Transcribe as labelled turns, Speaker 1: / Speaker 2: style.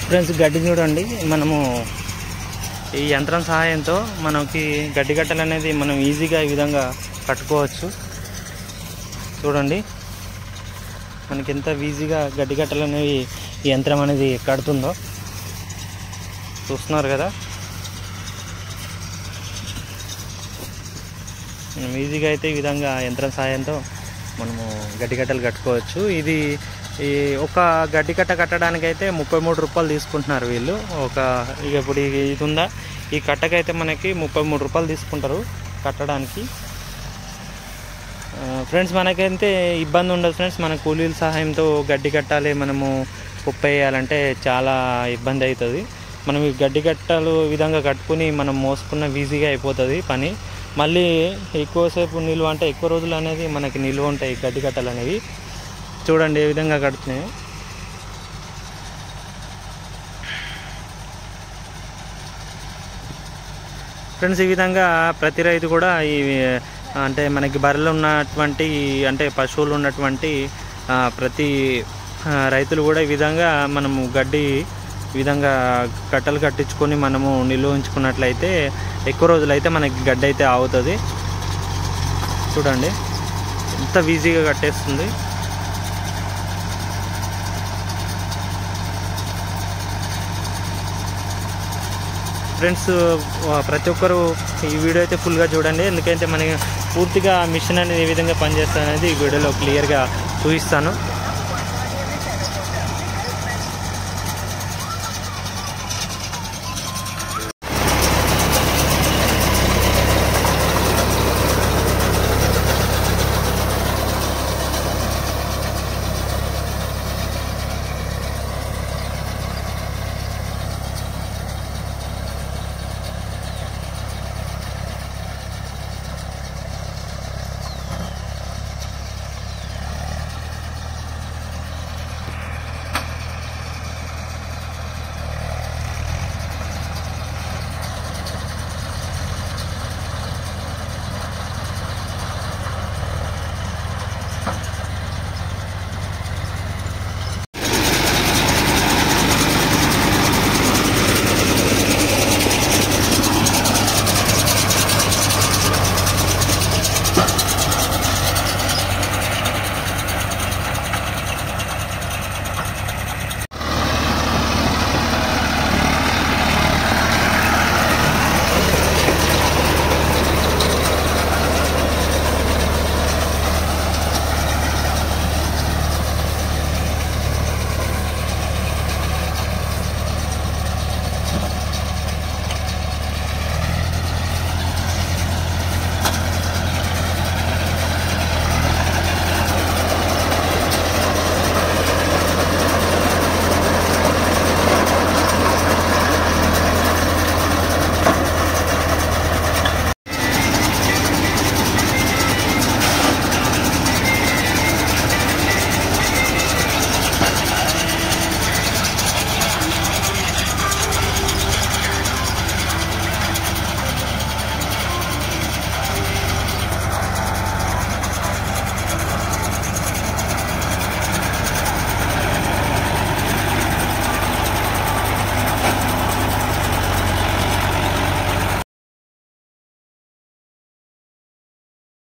Speaker 1: Friends గడ్డి చూడండి, మనము ఈ యంత్రం సహాయంతో మనకి గడ్డి కట్టలు అనేది మనం ఈజీగా ఈ విధంగా కట్టుకోవచ్చు. చూడండి మనకి ఎంత ఈజీగా గడ్డి కట్టలు అనేవి ఈ యంత్రం అనేది కడుతుందో చూస్తున్నారు కదా. మనం ఈజీగా అయితే ఈ విధంగా యంత్రం సహాయంతో మనము గడ్డి కట్టలు కట్టుకోవచ్చు. ఇది ఈ ఒక గడ్డి కట్ట కట్టడానికి అయితే 33 రూపాయలు తీసుకుంటున్నారు వీళ్ళు. ఇక ఇప్పుడు ఇది ఉందా, ఈ కట్టకైతే మనకి 33 రూపాయలు తీసుకుంటారు కట్టడానికి. ఫ్రెండ్స్ మనకైతే ఇబ్బంది ఉండదు ఫ్రెండ్స్. మన కూలీల సహాయంతో గడ్డి కట్టాలి, మనము కుప్ప వేయాలంటే చాలా ఇబ్బంది అవుతుంది. మనం ఈ గడ్డి కట్టలు ఈ విధంగా కట్టుకుని మనం మోసుకున్న ఈజీగా అయిపోతుంది పని. మళ్ళీ ఎక్కువసేపు నిల్వ అంటే ఎక్కువ రోజులు అనేది మనకి నిల్వ ఉంటాయి గడ్డి కట్టలు అనేవి. చూడండి ఏ విధంగా కడుతున్నాయి. ఫ్రెండ్స్ ఈ విధంగా ప్రతి రైతు కూడా ఈ అంటే మనకి బర్రెలు ఉన్నటువంటి అంటే పశువులు ఉన్నటువంటి ప్రతి రైతులు కూడా ఈ విధంగా మనము గడ్డి ఈ విధంగా కట్టలు కట్టించుకొని మనము నిల్వ ఉంచుకున్నట్లయితే ఎక్కువ రోజులైతే మనకి గడ్డి అయితే ఆగుతుంది. చూడండి ఎంత ఈజీగా కట్టేస్తుంది. ఫ్రెండ్స్ ప్రతి ఒక్కరు ఈ వీడియో అయితే ఫుల్గా చూడండి, ఎందుకంటే మనకి పూర్తిగా మిషన్ అనేది ఏ విధంగా పనిచేస్తుంది అనేది ఈ వీడియోలో క్లియర్గా చూపిస్తాను.